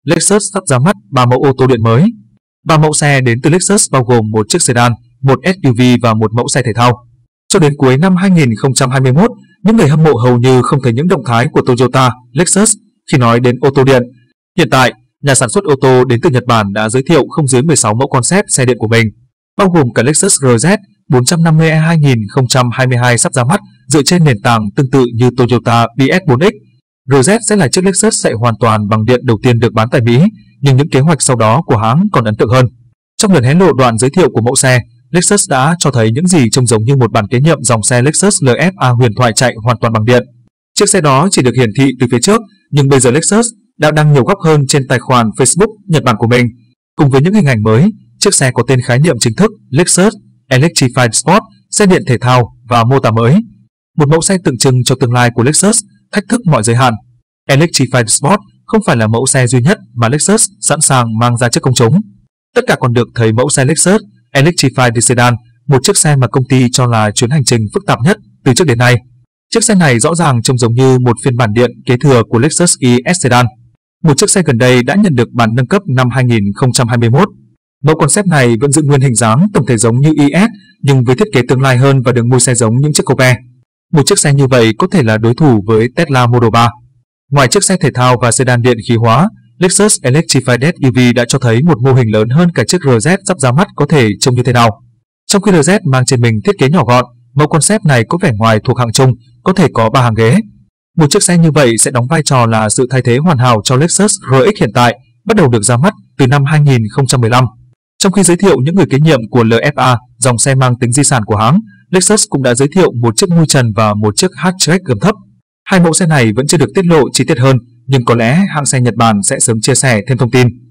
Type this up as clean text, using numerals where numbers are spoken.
Lexus sắp ra mắt 3 mẫu ô tô điện mới. 3 mẫu xe đến từ Lexus bao gồm một chiếc sedan, một SUV và một mẫu xe thể thao. Cho đến cuối năm 2021, những người hâm mộ hầu như không thấy những động thái của Toyota, Lexus khi nói đến ô tô điện. Hiện tại, nhà sản xuất ô tô đến từ Nhật Bản đã giới thiệu không dưới 16 mẫu concept xe điện của mình, bao gồm cả Lexus RZ 450e 2022 sắp ra mắt dựa trên nền tảng tương tự như Toyota BS4X. RZ sẽ là chiếc Lexus chạy hoàn toàn bằng điện đầu tiên được bán tại Mỹ, nhưng những kế hoạch sau đó của hãng còn ấn tượng hơn. Trong lần hé lộ đoạn giới thiệu của mẫu xe, Lexus đã cho thấy những gì trông giống như một bản kế nhiệm dòng xe Lexus LFA huyền thoại chạy hoàn toàn bằng điện. Chiếc xe đó chỉ được hiển thị từ phía trước, nhưng bây giờ Lexus đã đăng nhiều góc hơn trên tài khoản Facebook Nhật Bản của mình. Cùng với những hình ảnh mới, chiếc xe có tên khái niệm chính thức Lexus Electrified Sport, xe điện thể thao và mô tả mới. Một mẫu xe tượng trưng cho tương lai của Lexus, thách thức mọi giới hạn. Electrified Sport không phải là mẫu xe duy nhất mà Lexus sẵn sàng mang ra trước công chúng. Tất cả còn được thấy mẫu xe Lexus Electrified Sedan, một chiếc xe mà công ty cho là chuyến hành trình phức tạp nhất từ trước đến nay. Chiếc xe này rõ ràng trông giống như một phiên bản điện kế thừa của Lexus ES Sedan, một chiếc xe gần đây đã nhận được bản nâng cấp năm 2021. Mẫu concept này vẫn giữ nguyên hình dáng tổng thể giống như ES, nhưng với thiết kế tương lai hơn và đường môi xe giống những chiếc coupe. Một chiếc xe như vậy có thể là đối thủ với Tesla Model 3. Ngoài chiếc xe thể thao và sedan điện khí hóa, Lexus Electrified SUV đã cho thấy một mô hình lớn hơn cả chiếc RZ sắp ra mắt có thể trông như thế nào. Trong khi RZ mang trên mình thiết kế nhỏ gọn, mẫu concept này có vẻ ngoài thuộc hạng trung, có thể có 3 hàng ghế. Một chiếc xe như vậy sẽ đóng vai trò là sự thay thế hoàn hảo cho Lexus RX hiện tại, bắt đầu được ra mắt từ năm 2015. Trong khi giới thiệu những người kế nhiệm của LFA, dòng xe mang tính di sản của hãng, Lexus cũng đã giới thiệu một chiếc mui trần và một chiếc hatchback gầm thấp. Hai mẫu xe này vẫn chưa được tiết lộ chi tiết hơn, nhưng có lẽ hãng xe Nhật Bản sẽ sớm chia sẻ thêm thông tin.